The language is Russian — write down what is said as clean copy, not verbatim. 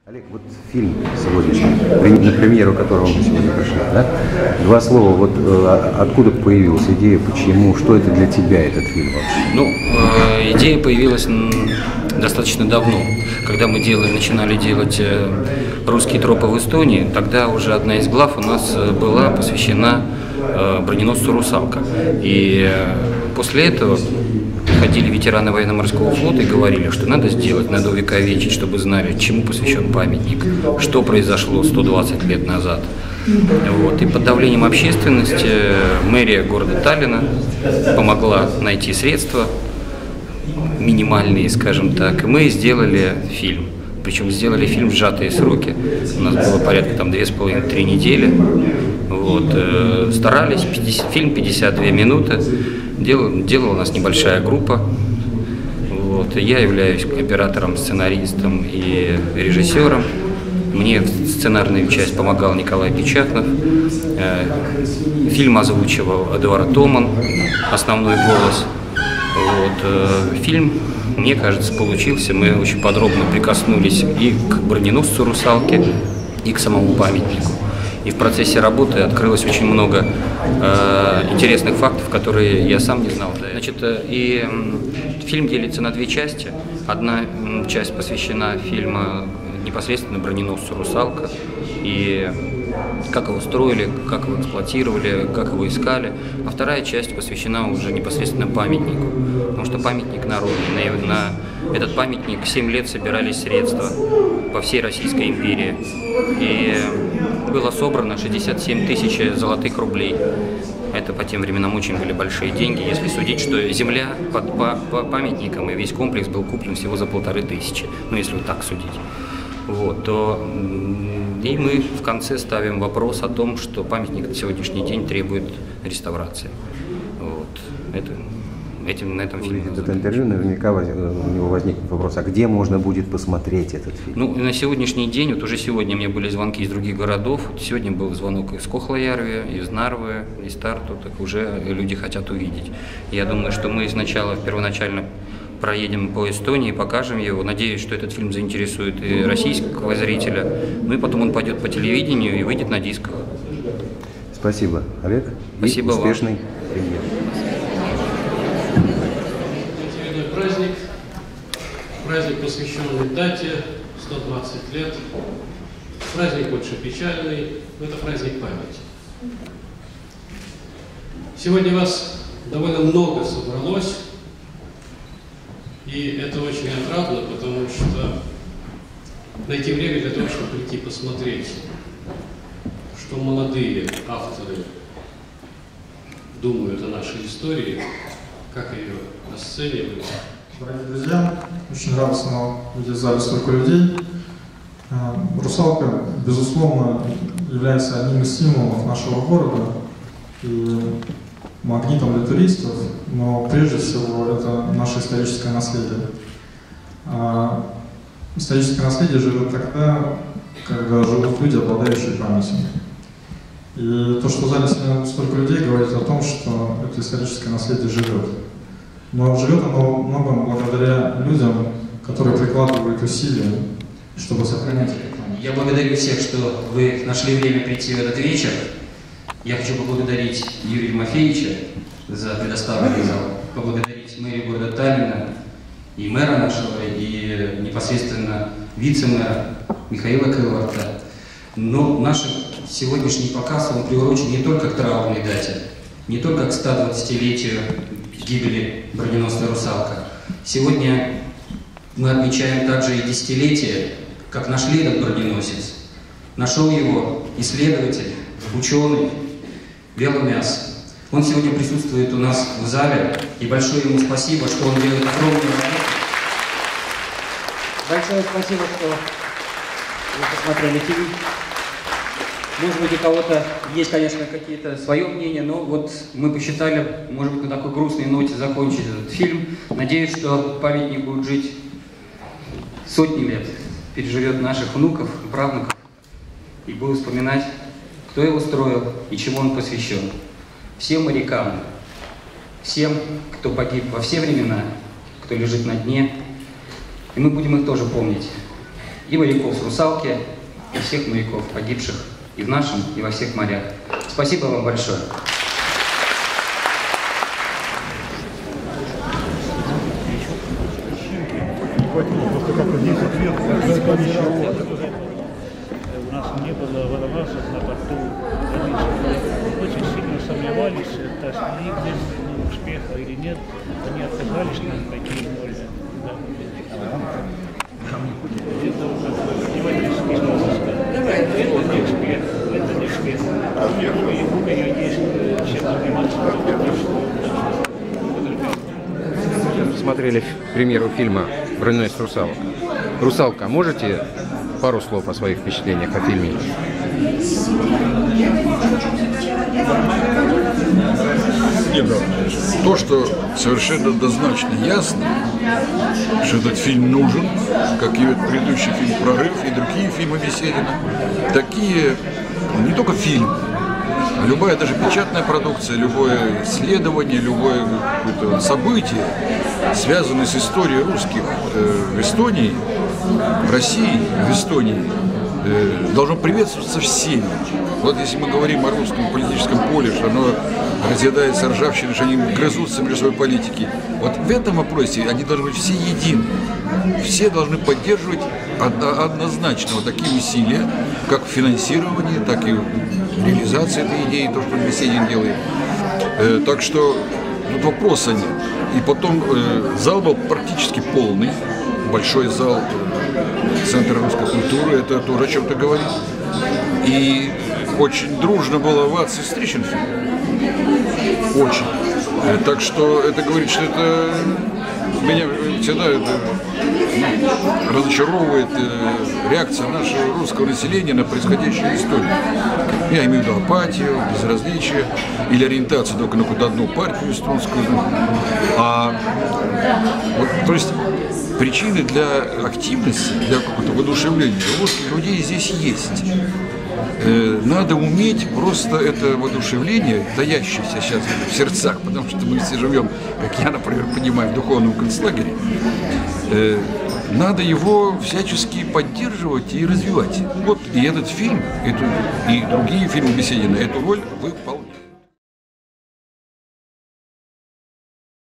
Олег, вот фильм сегодняшний, на премьеру которого мы сегодня пришли, да? Два слова, вот откуда появилась идея, почему, что это для тебя этот фильм вообще? Ну, идея появилась достаточно давно. Когда мы начинали делать русские тропы в Эстонии, тогда уже одна из глав у нас была посвящена броненосцу «Русалка». И после этого ходили ветераны военно-морского флота и говорили, что надо сделать, надо увековечить, чтобы знали, чему посвящен памятник, что произошло 120 лет назад. Вот. И под давлением общественности мэрия города Таллина помогла найти средства, минимальные, скажем так, и мы сделали фильм. Причем сделали фильм в сжатые сроки. У нас было порядка 2,5-3 недели. Вот. Старались, фильм 52 минуты. Делала у нас небольшая группа. Вот. Я являюсь оператором, сценаристом и режиссером. Мне в сценарную часть помогал Николай Печатнов. Фильм озвучивал Эдуард Томан, основной голос. Вот. Фильм, мне кажется, получился. Мы очень подробно прикоснулись и к броненосцу «Русалки», и к самому памятнику. И в процессе работы открылось очень много интересных фактов, которые я сам не знал. Значит, и фильм делится на две части. Одна часть посвящена фильму непосредственно броненосцу «Русалка», и как его строили, как его эксплуатировали, как его искали. А вторая часть посвящена уже непосредственно памятнику, потому что памятник народный. На этот памятник 7 лет собирались средства по всей Российской империи. И было собрано 67 тысяч золотых рублей. Это по тем временам очень были большие деньги, если судить, что земля по памятникам и весь комплекс был куплен всего за 1500, ну если вот так судить. Вот, то и мы в конце ставим вопрос о том, что памятник на сегодняшний день требует реставрации. Вот. На этом фильме. Это интервью, наверняка у него возникнет вопрос, а где можно будет посмотреть этот фильм? Ну, на сегодняшний день, вот уже сегодня у меня были звонки из других городов, сегодня был звонок из Кохлоярви, из Нарвы, из Тарту, так уже люди хотят увидеть. Я думаю, что мы сначала, первоначально проедем по Эстонии, покажем его. Надеюсь, что этот фильм заинтересует и российского зрителя. Ну и потом он пойдет по телевидению и выйдет на дисках. Спасибо, Олег. Спасибо и успешной премьеры. Праздник, посвященный дате, 120 лет. Праздник больше печальный, но это праздник памяти. Сегодня вас довольно много собралось. И это очень отрадно, потому что найти время для того, чтобы прийти посмотреть, что молодые авторы думают о нашей истории, как ее расценивают. Дорогие друзья, очень радостно видеть в зале столько людей. «Русалка», безусловно, является одним из символов нашего города и магнитом для туристов, но прежде всего это наше историческое наследие. Историческое наследие живет тогда, когда живут люди, обладающие памятью. И то, что в зале сегодня столько людей, говорит о том, что это историческое наследие живет. Но живет оно во многом благодаря людям, которые прикладывают усилия, чтобы сохранять эту память. Я благодарю всех, что вы нашли время прийти в этот вечер. Я хочу поблагодарить Юрия Тимофеевича за предоставленный зал, поблагодарить мэрию города Таллина и мэра нашего, и непосредственно вице-мэра Михаила Крыловарта. Но наш сегодняшний показ, он приурочен не только к траурной дате, не только к 120-летию гибели броненосца «Русалка». Сегодня мы отмечаем также и десятилетие, как нашли этот броненосец. Нашел его исследователь, ученый Веломяс. Он сегодня присутствует у нас в зале, и большое ему спасибо, что он делает огромную работу. Большое спасибо, что вы посмотрели фильм. Может быть, у кого-то есть, конечно, какие-то свое мнение, но вот мы посчитали, может быть, на такой грустной ноте закончить этот фильм. Надеюсь, что памятник будет жить сотни лет, переживет наших внуков и правнуков, и будет вспоминать, кто его строил и чему он посвящен. Всем морякам, всем, кто погиб во все времена, кто лежит на дне, и мы будем их тоже помнить. и моряков с «Русалки», и всех моряков, погибших и в нашем, и во всех морях. Спасибо вам большое. У нас не было водолазов на борту. Очень сильно сомневались, достигнем успеха или нет. Они отказались нам пойти в море. Это не успех, это не успех. И есть чем заниматься. Смотрели премьеру фильма «Броненосец русалок». «Русалка», можете пару слов о своих впечатлениях о фильме? Нет, то, что совершенно однозначно ясно, что этот фильм нужен, как и предыдущий фильм «Прорыв» и другие фильмы Беседина. Такие, не только фильм, а любая даже печатная продукция, любое исследование, любое событие, связанное с историей русских в Эстонии, в России, в Эстонии, должно приветствоваться всеми. Вот если мы говорим о русском политическом поле, что оно разъедается ржавчиной, что они грызутся между собой политики, вот в этом вопросе они должны быть все едины. Все должны поддерживать однозначно вот такие усилия, как в финансировании, так и в реализации этой идеи, то, что Беседин делает. Так что тут вопроса нет. И потом зал был практически полный, большой зал Центра русской культуры, это тоже о чем-то говорит. И очень дружно было овации встречен фильм. Очень. Так что это говорит, что это меня всегда разочаровывает реакция нашего русского населения на происходящую историю. Я имею в виду апатию, безразличие или ориентацию только на какую-то одну партию эстонскую. Вот, то есть причины для активности, для какого-то воодушевления у русских людей здесь есть. Надо уметь просто это воодушевление, таящееся сейчас в сердцах, потому что мы все живем, как я, например, понимаю, в духовном концлагере, надо его всячески поддерживать и развивать. Вот и этот фильм, и другие фильмы Беседина эту роль выполняют.